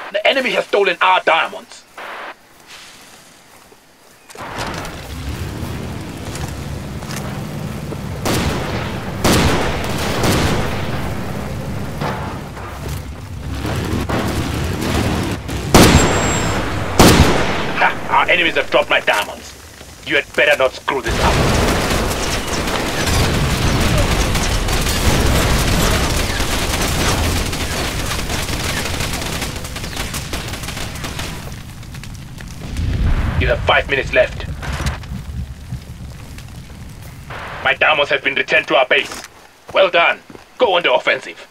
The enemy has stolen our diamonds. Ha! Our enemies have dropped my diamonds. You had better not screw this up. You have 5 minutes left. My diamonds have been returned to our base. Well done. Go on the offensive.